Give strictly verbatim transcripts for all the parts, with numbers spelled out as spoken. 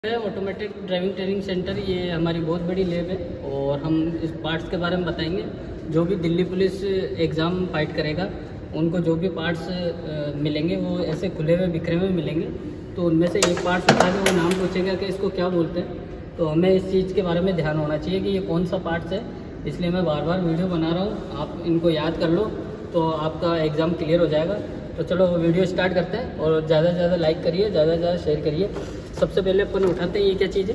Automatic driving training centre, ये हमारी बहुत बड़ी लैब है और हम इस पार्ट्स के बारे में बताएंगे। जो भी दिल्ली पुलिस एग्ज़ाम फाइट करेगा उनको जो भी पार्ट्स मिलेंगे वो ऐसे खुले हुए बिखरे हुए मिलेंगे, तो उनमें से एक पार्ट्स उठा के वो नाम पूछेगा कि इसको क्या बोलते हैं। तो हमें इस चीज़ के बारे में ध्यान होना चाहिए कि ये कौन सा पार्ट्स है, इसलिए मैं बार बार वीडियो बना रहा हूँ। आप इनको याद कर लो तो आपका एग्ज़ाम क्लियर हो जाएगा। तो चलो वीडियो स्टार्ट करते हैं और ज़्यादा से ज़्यादा लाइक करिए, ज़्यादा से ज़्यादा शेयर करिए। सबसे पहले अपन उठाते हैं, ये क्या चीज़ है,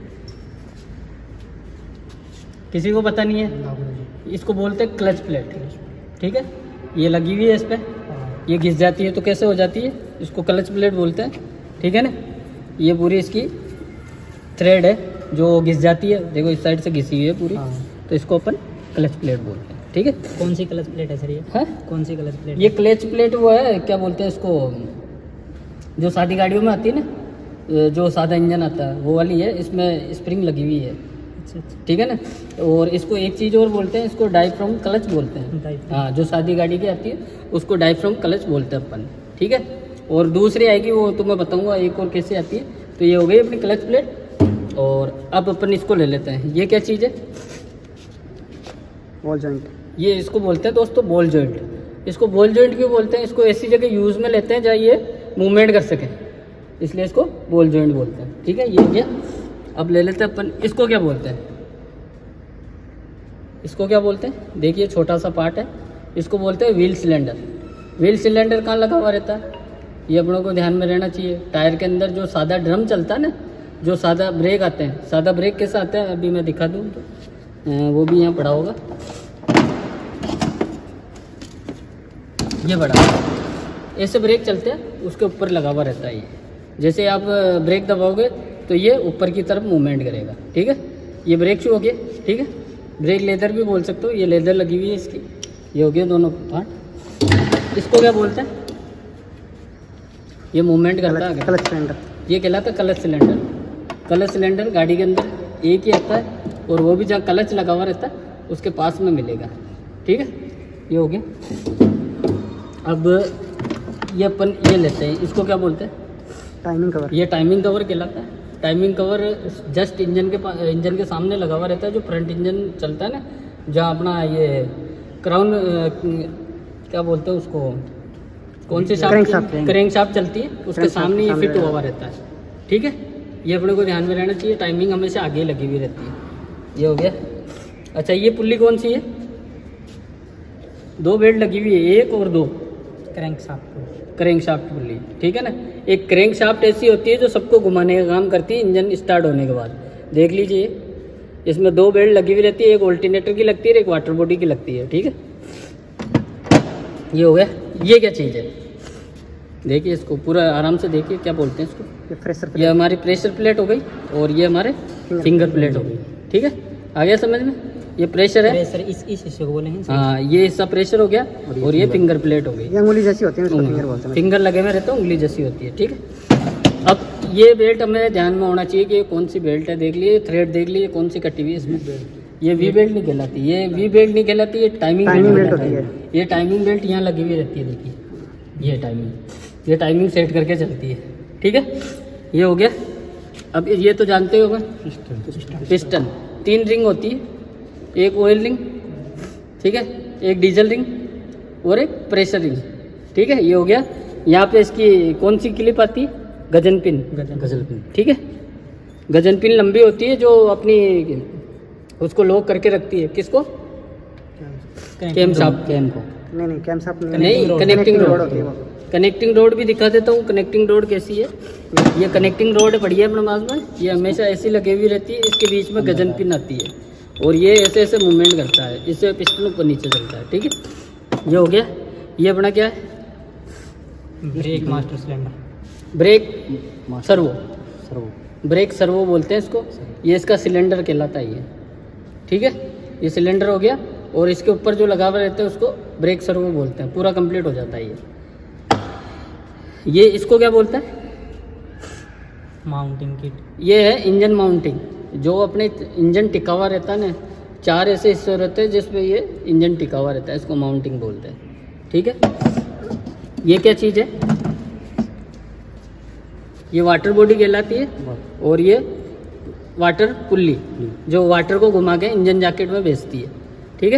किसी को पता नहीं है। इसको बोलते हैं क्लच प्लेट, ठीक है। ये लगी हुई है इस पर, ये घिस जाती है तो कैसे हो जाती है, इसको क्लच प्लेट बोलते हैं, ठीक है ना। ये पूरी इसकी थ्रेड है जो घिस जाती है, देखो इस साइड से घिसी हुई है पूरी, तो इसको अपन क्लच प्लेट बोलते हैं, ठीक है। कौन सी क्लच प्लेट है सर ये? है कौन सी क्लच प्लेट? ये क्लच प्लेट वो है, क्या बोलते हैं इसको, जो शादी गाड़ियों में आती है ना, जो सादा इंजन आता है वो वाली है, इसमें स्प्रिंग लगी हुई है, अच्छा अच्छा, ठीक है ना। और इसको एक चीज़ और बोलते हैं, इसको डायफ्राम क्लच बोलते हैं। हाँ, जो शादी गाड़ी की आती है उसको डायफ्राम क्लच बोलते हैं अपन, ठीक है। और दूसरी आएगी वो तो मैं बताऊंगा एक और कैसे आती है। तो ये हो गई अपनी क्लच प्लेट। और अब अपन इसको ले लेते हैं, ये क्या चीज़ है, बॉल जॉइंट। ये इसको बोलते हैं दोस्तों बॉल जॉइंट। इसको बॉल जॉइंट क्यों बोलते हैं, इसको ऐसी जगह यूज़ में लेते हैं जहाँ ये मूवमेंट कर सके, इसलिए इसको बॉल जॉइंट बोलते हैं, ठीक है। ये गया। अब ले लेते हैं अपन, इसको क्या बोलते हैं, इसको क्या बोलते हैं, देखिए छोटा सा पार्ट है, इसको बोलते हैं व्हील सिलेंडर। व्हील सिलेंडर कहाँ लगा हुआ रहता है, ये अपनों को ध्यान में रहना चाहिए। टायर के अंदर जो सादा ड्रम चलता है ना, जो सादा ब्रेक आते हैं, सादा ब्रेक कैसा आता है अभी मैं दिखा दूँ तो वो भी यहाँ पड़ा होगा, ये बड़ा ऐसे ब्रेक चलते हैं, उसके ऊपर लगा हुआ रहता है। ये जैसे आप ब्रेक दबाओगे तो ये ऊपर की तरफ मूवमेंट करेगा, ठीक है। ये ब्रेक शू हो गया, ठीक है। ब्रेक लेदर भी बोल सकते हो, ये लेदर लगी हुई है इसकी, ये हो गया दोनों पार्ट। इसको क्या बोलते हैं, ये मूवमेंट करता है क्लच सिलेंडर, ये कहलाता है क्लच सिलेंडर। क्लच सिलेंडर गाड़ी के अंदर एक ही आता है और वो भी जहाँ क्लच लगा हुआ रहता है उसके पास में मिलेगा, ठीक है। ये हो गया। अब ये अपन ये लेते हैं, इसको क्या बोलते हैं, टाइमिंग कवर। ये टाइमिंग कवर कहलाता है। टाइमिंग कवर जस्ट इंजन के पास, इंजन के सामने लगा हुआ रहता है, जो फ्रंट इंजन चलता है ना, जहाँ अपना ये क्राउन क्या बोलते हैं उसको, कौन सी शाफ्ट, क्रैंक शाफ्ट चलती है, उसके सामने ये फिट हुआ रहता है, ठीक है। ये अपने को ध्यान में रहना चाहिए, टाइमिंग हमेशा आगे लगी हुई रहती है। ये हो गया। अच्छा, ये पुल्ली कौन सी है, दो बेल्ट लगी हुई है, एक और दो, crank shaft, crank shaft pulley, ठीक है ना। एक क्रैंक शाफ्ट ऐसी होती है जो सबको घुमाने का काम करती है इंजन स्टार्ट होने के बाद, देख लीजिए। इसमें दो बेल्ट लगी हुई रहती है, एक ऑल्टरनेटर की लगती है, एक वाटर बॉडी की लगती है, ठीक है। ये हो गया। ये क्या चीज़ है, देखिए इसको पूरा आराम से देखिए, क्या बोलते हैं इसको, ये प्रेशर प्लेट। ये हमारी प्रेशर प्लेट हो गई और ये हमारे फिंगर प्लेट हो गई, ठीक है। आ गया समझ में, ये प्रेशर है, प्रेशर इस इस हिस्से को बोलेंगे। हाँ, ये हिस्सा प्रेशर हो गया और ये फिंगर प्लेट हो गई। ये उंगली जैसी होती है, इसको फिंगर बोलते हैं। फिंगर लगे हुए रहते हैं, उंगली जैसी होती है, ठीक है। अब ये बेल्ट हमें ध्यान में होना चाहिए कि ये कौन सी बेल्ट है, देख लिए थ्रेड, देख लिए कौन सी कटी हुई है इसमें। ये वी बेल्ट नहीं कहलाती, ये वी बेल्ट नहीं कहलाती, ये टाइमिंग बेल्ट होती है। ये टाइमिंग बेल्ट यहाँ लगी हुई रहती है, देखिए ये टाइमिंग, ये टाइमिंग सेट करके चलती है, ठीक है। ये हो गया। अब ये तो जानते हो पिस्टन, तीन रिंग होती है, एक ऑयल रिंग, ठीक है, एक डीजल रिंग और एक प्रेशर रिंग, ठीक है। ये हो गया। यहाँ पे इसकी कौन सी क्लिप आती है, गजन पिन, गजल पिन, ठीक है। गजन पिन लंबी होती है जो अपनी उसको लॉक करके रखती है, किसको, कैम शाफ्ट, कैम को नहीं नहीं कैम शाफ्ट नहीं, कनेक्टिंग रोड होती है। कनेक्टिंग रोड भी दिखा देता हूँ, कनेक्टिंग रोड कैसी है। ये कनेक्टिंग रोड बढ़िया अपने पास में, ये हमेशा ऐसी लगी हुई रहती है, इसके बीच में गजन पिन आती है और ये ऐसे ऐसे मूवमेंट करता है, इससे पिस्टन ऊपर नीचे चलता है, ठीक है। ये हो गया। ये अपना क्या है, brake master cylinder, brake servo, servo brake servo बोलते हैं इसको। ये इसका सिलेंडर कहलाता है ये, ठीक है। ये सिलेंडर हो गया और इसके ऊपर जो लगा हुआ रहता है उसको ब्रेक सर्वो बोलते हैं। पूरा कंप्लीट हो जाता है ये। ये इसको क्या बोलते हैं, माउंटिंग किट। ये है इंजन माउंटिंग, जो अपने इंजन टिका हुआ रहता है ना, चार ऐसे हिस्से रहते हैं जिसमें ये इंजन टिका हुआ रहता है, इसको माउंटिंग बोलते हैं, ठीक है। ये क्या चीज़ है, ये वाटर बॉडी कहलाती है, और ये वाटर पुल्ली जो वाटर को घुमा के इंजन जैकेट में भेजती है। ठीक है,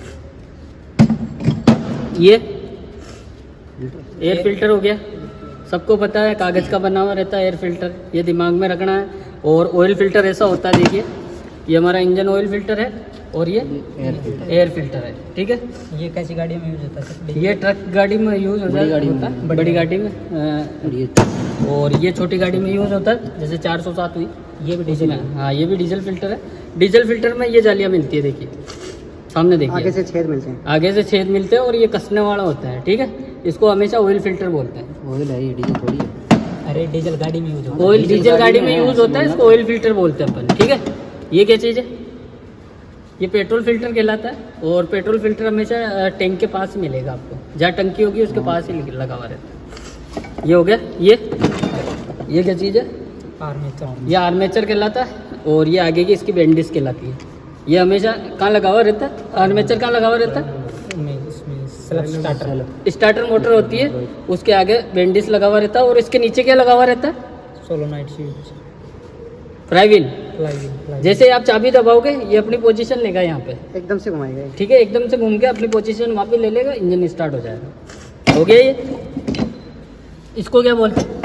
ये एयर फिल्टर हो गया, सबको पता है कागज़ का बना हुआ रहता है एयर फिल्टर, ये दिमाग में रखना है। और ऑयल फिल्टर ऐसा होता है, देखिए ये हमारा इंजन ऑयल फिल्टर है और ये एयर फिल्टर एयर फिल्टर है। ठीक है, ये कैसी गाड़ी में यूज होता है? ये ट्रक गाड़ी में यूज होता है, बड़ी गाड़ी में, और ये छोटी गाड़ी में यूज होता है, जैसे चार सौ सात हुई, ये भी डीजल है। हाँ, ये भी डीजल फिल्टर है। डीजल फिल्टर में ये जालियाँ मिलती है, देखिए सामने देखिए, आगे से छेद मिलते हैं, आगे से छेद मिलते हैं और ये कसने वाला होता है। ठीक है, इसको हमेशा ऑयल फिल्टर बोलते हैं। ऑयल है, ये डीजल थोड़ी है। अरे डीजल गाड़ी में यूज होता है, ऑयल डीजल गाड़ी में यूज होता है, इसको ऑयल फिल्टर बोलते हैं अपन। ठीक है, ये क्या चीज़ है? ये पेट्रोल फिल्टर कहलाता है, और पेट्रोल फिल्टर हमेशा टैंक के पास ही मिलेगा आपको, जहाँ टंकी होगी उसके पास ही लगा हुआ रहता है। ये हो गया, ये ये क्या चीज़ है? आर्मेचर। ये आर्मेचर कहलाता है, और ये आगे की इसकी बेंडिस कहलाती है। ये हमेशा कहाँ लगा हुआ रहता है? आर्मेचर कहाँ लगा हुआ रहता है? स्टार्टर स्टार्टर मोटर होती है, उसके आगे बेंडिस लगा हुआ रहता है, और इसके नीचे क्या लगा हुआ रहता है? Solenoid switch, fly wheel. जैसे आप चाबी दबाओगे ये अपनी पोजीशन लेगा, यहाँ पे एकदम से घुमाएगा। ठीक है, एकदम से घूम के अपनी पोजीशन वहाँ पे ले लेगा, इंजन स्टार्ट हो जाएगा। हो गया ये। इसको क्या बोलते हैं?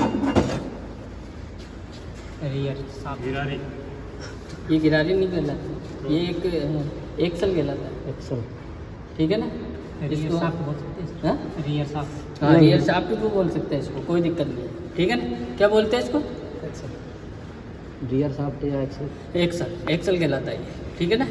रियर साफ। ये गिरारी नहीं कहलाता, ये एक एक्सल कहलाता है, एक्सल। ठीक है ना, इसको साफ बोल सकते हैं। हाँ, रियर साफ। हाँ, रियर साफ भी बोल सकते हैं इसको, कोई दिक्कत नहीं है। ठीक है ना, क्या बोलते हैं इसको? रियर साफ्ट या एक्सल? एक्सल, एक्सल कहलाता है। ठीक है ना,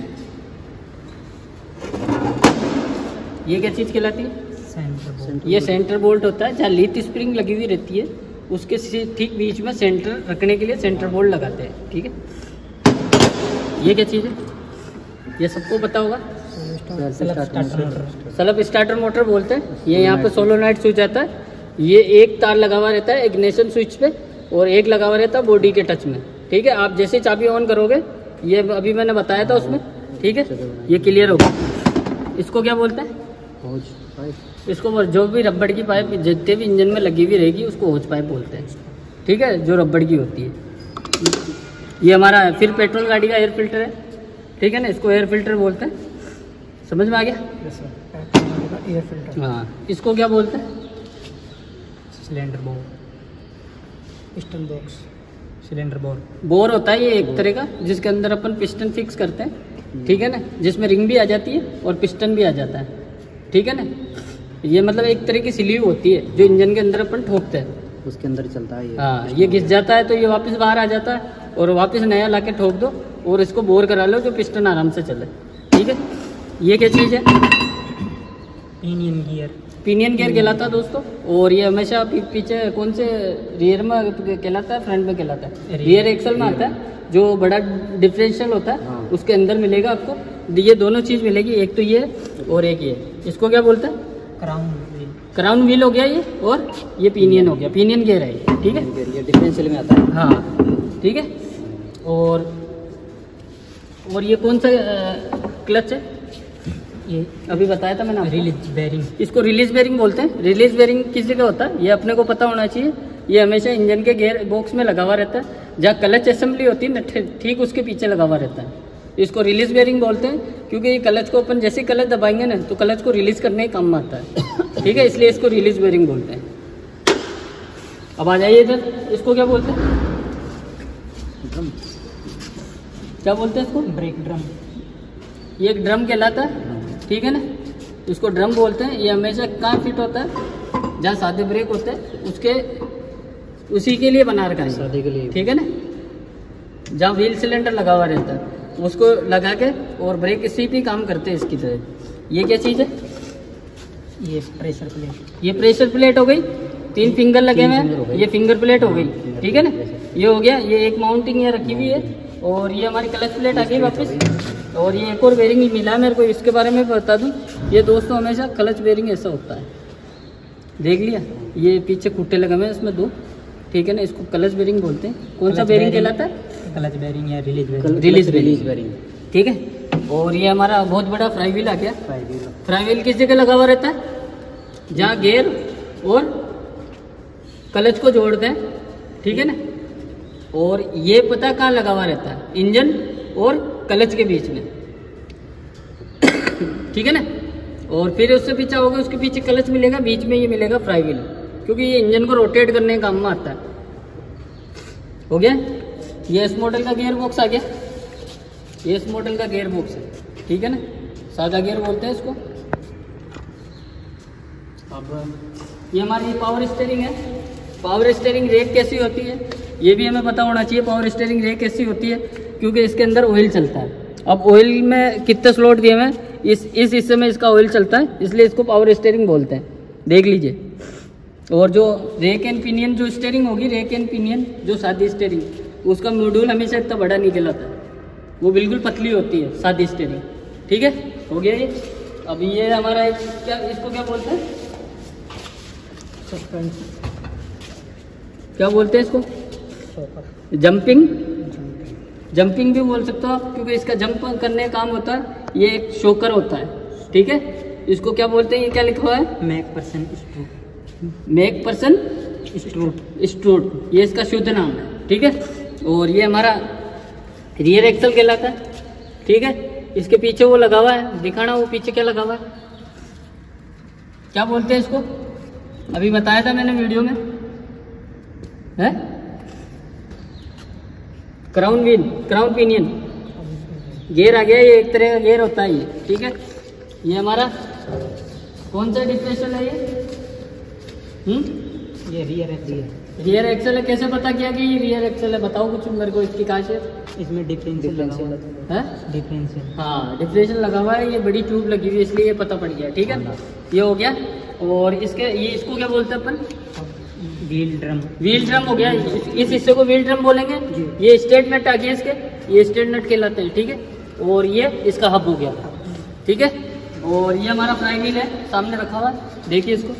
ये क्या चीज़ कहलाती है? सेंटर। ये सेंटर बोल्ट होता है, जहाँ लीथ स्प्रिंग लगी हुई रहती है उसके ठीक बीच में सेंटर रखने के लिए सेंटर बोल्ट लगाते हैं। ठीक है, ये क्या चीज़ है? ये सबको पता होगा, सेल्फ स्टार्टर मोटर बोलते हैं। ये यहाँ पे सोलोनाइट स्विच आता है, ये एक तार लगा हुआ रहता है इग्निशन स्विच पे, और एक लगा हुआ रहता है बॉडी के टच में। ठीक है, आप जैसे चाबी ऑन करोगे, ये अभी मैंने बताया था उसमें। ठीक है, ये क्लियर होगा। इसको क्या बोलते हैं? इसको जो भी रबड़ की पाइप जितने भी इंजन में लगी हुई रहेगी उसको होज पाइप बोलते हैं। ठीक है, जो रबड़ की होती है। ये हमारा है। फिर पेट्रोल गाड़ी का एयर फिल्टर है। ठीक है ना, इसको एयर फिल्टर बोलते हैं। समझ में आ गया? Air filter. हाँ, इसको क्या बोलते हैं? Cylinder bore, piston box, cylinder bore. Bore होता है ये एक तरह का, जिसके अंदर अपन पिस्टन फिक्स करते हैं। ठीक है ना, जिसमें रिंग भी आ जाती है और पिस्टन भी आ जाता है। ठीक है ना, ये मतलब एक तरह की स्लीव होती है जो इंजन के अंदर अपन ठोकते हैं, उसके अंदर चलता है ये। हाँ, ये घिस जाता है तो ये वापस बाहर आ जाता है, और वापस नया लाके ठोक दो और इसको बोर करा लो जो पिस्टन आराम से चले। ठीक है, ये क्या चीज़ है? Pinion gear. पिनियन गियर कहलाता है दोस्तों। और ये हमेशा पी, पीछे कौन से रियर में कहलाता है, फ्रंट में कहलाता है? रियर एक्सल में आता है, जो बड़ा डिफरेंशियल होता है। हाँ। उसके अंदर मिलेगा आपको, ये दोनों चीज़ मिलेगी, एक तो ये और एक ये। इसको क्या बोलते हैं? Crown wheel. क्राउन व्हील हो गया ये, और ये पिनियन हो गया, पिनियन गियर है ये। ठीक है, ये डिफरेंशियल में आता है। हाँ, ठीक है। और और ये कौन सा क्लच है? ये अभी बताया था मैंने, रिलीज बेरिंग। इसको रिलीज बेरिंग बोलते हैं। रिलीज बेरिंग किस जगह होता है ये अपने को पता होना चाहिए। ये हमेशा इंजन के गियर बॉक्स में लगा हुआ रहता है, जहाँ क्लच असेंबली होती है ना, ठीक उसके पीछे लगा हुआ रहता है। इसको रिलीज बेरिंग बोलते हैं, क्योंकि ये क्लच को अपन जैसे क्लच दबाएंगे ना तो क्लच को रिलीज करने का काम आता है। ठीक है, इसलिए इसको रिलीज बेरिंग बोलते हैं। अब आ जाइए इधर, इसको क्या बोलते हैं? ड्रम। क्या बोलते हैं इसको? Brake drum. ये एक ड्रम कहलाता है। ठीक है ना, इसको ड्रम बोलते हैं। ये हमेशा कहाँ फिट होता है? जहाँ सादे ब्रेक होते हैं उसके उसी के लिए बना रखा है, सादे के लिए। ठीक है ना, जहाँ व्हील सिलेंडर लगा हुआ रहता है उसको लगा के, और ब्रेक इसी पे काम करते हैं इसकी तरह। ये क्या चीज़ है? ये प्रेशर प्लेट। ये प्रेशर प्लेट हो गई, तीन फिंगर लगे हुए हैं, ये फिंगर प्लेट हो गई। ठीक है ना, ये हो गया। ये एक माउंटिंग ये रखी हुई है, और ये हमारी क्लच प्लेट आ गई वापस। और ये एक और बेरिंग मिला मेरे को, इसके बारे में बता दूं। ये दोस्तों हमेशा क्लच बेरिंग ऐसा होता है, देख लिया, ये पीछे खुट्टे लगे हुए हैं इसमें दो। ठीक है ना, इसको क्लच बेरिंग बोलते हैं। कौन सा बेरिंग कहलाता है? क्लच बेरिंग या रिलीज बेरिंग। Release bearing. ठीक है, और ये हमारा बहुत बड़ा फ्राई व्हील आ गया। फ्राई व्हील किस जगह लगा हुआ रहता है? जहाँ गियर और क्लच को जोड़ते हैं। ठीक है ना। और ये पता कहाँ लगा हुआ रहता है, इंजन और क्लच के बीच में, ठीक है ना। और फिर उससे पीछे होगा, उसके पीछे क्लच मिलेगा, बीच में ये मिलेगा फ्लाई व्हील, क्योंकि ये इंजन को रोटेट करने के काम में आता है। हो गया। ये इस मॉडल का गियर बॉक्स आ गया, ये इस मॉडल का गियर बॉक्स है, ठीक है ना, सादा गियर बोलते हैं इसको। अब ये हमारी पावर स्टीयरिंग है। पावर स्टीयरिंग रेक कैसी होती है ये भी हमें पता होना चाहिए। पावर स्टीयरिंग रेक कैसी होती है, क्योंकि इसके अंदर ऑयल चलता है। अब ऑयल में कितने स्लॉट दिए हुए हैं, इस इस हिस्से में इसका ऑयल चलता है, इसलिए इसको पावर स्टीयरिंग बोलते हैं, देख लीजिए। और जो रेक एंड पिनियन जो स्टीयरिंग होगी, रेक एंड पिनियन जो सादी स्टीयरिंग, उसका मॉड्यूल हमेशा इतना बड़ा नहीं कहलाता, वो बिल्कुल पतली होती है सादी स्टीयरिंग, ठीक है। हो गया ये। अब ये हमारा एक क्या, इसको क्या बोलते हैं, क्या बोलते हैं इसको, जंपिंग जंपिंग भी बोल सकते हो आप, क्योंकि इसका जंप करने का काम होता है। ये एक शोकर होता है, ठीक है। इसको क्या बोलते हैं, ये क्या लिखा हुआ है, MacPherson strut, MacPherson strut strut, ये इसका शुद्ध नाम है, ठीक है। और ये हमारा रियर एक्सल कहलाता है, ठीक है। इसके पीछे वो लगा हुआ है, दिखाना वो पीछे क्या लगा हुआ है, क्या बोलते हैं इसको, अभी बताया था मैंने वीडियो में, है crown wheel, crown pinion gear आ गया। ये एक तरह का गियर होता है ये, ठीक है। ये हमारा कौन सा डिफरेंशियल है ये, हम्म ये रियर एक्सल, रियर एक्सल है। कैसे पता किया कि ये रियर एक्सल है, बताओ कुछ मेरे को इसकी खासियत। इसमें डिफरेंशियल लगा हुआ है, डिफरेंशियल, हाँ डिफरेंशियल लगा हुआ है, ये बड़ी ट्यूब लगी हुई है, इसलिए ये पता पड़ गया, ठीक है। ये हो गया। और इसके ये इसको क्या बोलते हैं अपन, व्हील ड्रम, व्हील ड्रम हो गया। इस, इस हिस्से को व्हील ड्रम बोलेंगे। ये स्टेट नट आ गया इसके, ये स्टेट नट कहलाते हैं, ठीक है। और ये इसका हब हो गया, ठीक है। और ये हमारा फ्लाई व्हील है, सामने रखा हुआ है, देखिए इसको,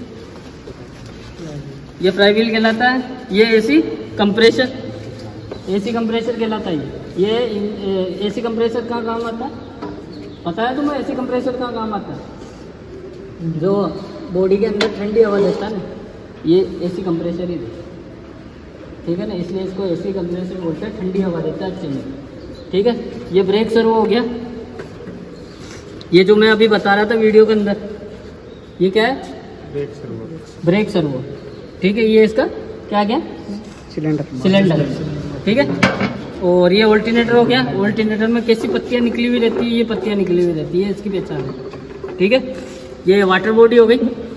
ये फ्लाई व्हील कहलाता है। ये एसी कंप्रेसर, एसी कंप्रेसर कहलाता है। ये एसी कंप्रेसर का काम आता है, पता है तुम्हें एसी कंप्रेसर का काम आता है, जो बॉडी के अंदर ठंडी हवा देता है ना, ये एसी कंप्रेसर ही देता है, ठीक है ना, इसलिए इसको एसी कंप्रेसर बोलते हैं, ठंडी हवा देता है अच्छे में, ठीक है। ये ब्रेक सर्वो हो गया, ये जो मैं अभी बता रहा था वीडियो के अंदर, ये क्या है, ब्रेक सर्वो, ब्रेक सर्वो, ठीक है। ये इसका क्या क्या सिलेंडर, सिलेंडर, ठीक है। और ये ऑल्टरनेटर हो गया। ऑल्टरनेटर में कैसी पत्तियाँ निकली हुई रहती है, ये पत्तियाँ निकली हुई रहती है, इसकी पहचान है, ठीक है। ये वाटर बॉडी हो गई,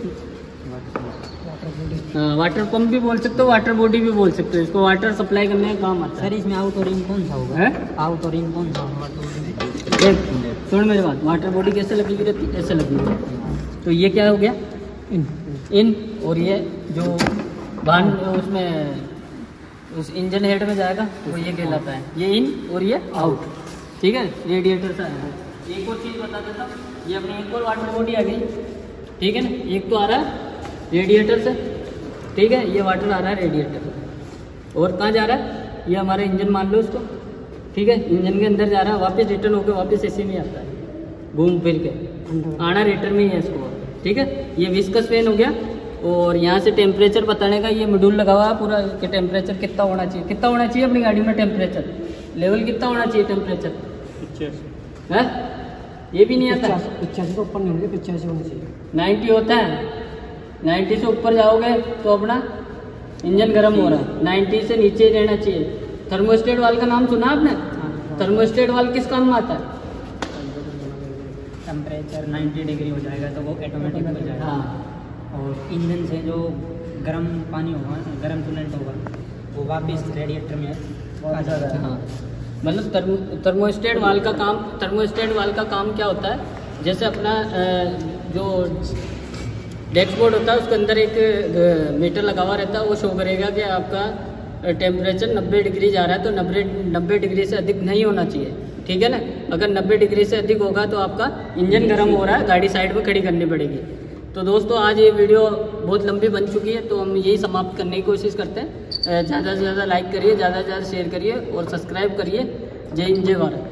हाँ वाटर पंप भी बोल सकते हो, वाटर बॉडी भी बोल सकते हो, इसको वाटर सप्लाई करने का काम आता है। सर इसमें आउट और इन कौन सा होगा, है आउट और इन कौन सा होगा, देख सुन मेरी बात, वाटर बॉडी कैसे लगी हुई रहती है, ऐसे लगी हुई रहती है। तो ये क्या हो गया, इन इन और ये जो बाहर उसमें उस इंजन हेड में जाएगा वो ये कहलाता है, ये इन और ये आउट, ठीक है। रेडिएटर से आएगा। एक और चीज़ बता देता हूँ, ये अपनी एक और वाटर बॉडी आ गई, ठीक है ना। एक तो आ रहा है रेडिएटर से, ठीक है, ये वाटर आ रहा है रेडिएटर, और कहाँ जा रहा है, ये हमारा इंजन मान लो इसको, ठीक है, इंजन के अंदर जा रहा है, वापस रिटर्न होकर वापस एसी में आता है, घूम फिर के आना रेटर में ही है इसको, ठीक है। ये विस्कस फैन हो गया। और यहाँ से टेम्परेचर बताने का ये मॉड्यूल लगा हुआ है पूरा, कि टेम्परेचर कितना होना चाहिए, कितना होना चाहिए अपनी गाड़ी में टेम्परेचर लेवल, कितना होना चाहिए टेम्परेचर, है ये भी नहीं आता, पचासी से ऊपर नहीं होंगे, पचासी होना चाहिए, नाइन्टी होता है, नाइन्टी से ऊपर जाओगे तो अपना इंजन गर्म हो रहा है, नाइन्टी से नीचे ही रहना चाहिए। थर्मोस्टेट वाल का नाम सुना आपने, थर्मोस्टेट वाल किस काम में आता है, टेम्परेचर नब्बे डिग्री हो जाएगा तो वो ऑटोमेटिक हो जाएगा, हाँ। और इंजन से जो गर्म पानी होगा, गर्म कूलेंट होगा, वो वापस रेडिएटर में आ जाता है, हाँ। मतलब थर्मो थर्मोस्टेट वाल का काम, थर्मोस्टेट वाल का काम क्या होता है, जैसे अपना जो डैशबोर्ड होता है उसके अंदर एक मीटर लगा हुआ रहता है, वो शो करेगा कि आपका टेम्परेचर नब्बे डिग्री जा रहा है, तो नब्बे नब्बे डिग्री से अधिक नहीं होना चाहिए, ठीक है ना। अगर नब्बे डिग्री से अधिक होगा तो आपका इंजन गर्म हो रहा है, गाड़ी साइड में खड़ी करनी पड़ेगी। तो दोस्तों आज ये वीडियो बहुत लंबी बन चुकी है, तो हम यही समाप्त करने की कोशिश करते हैं। ज़्यादा से ज़्यादा लाइक करिए, ज़्यादा से ज़्यादा शेयर करिए और सब्सक्राइब करिए। जय हिंद, जय भारत।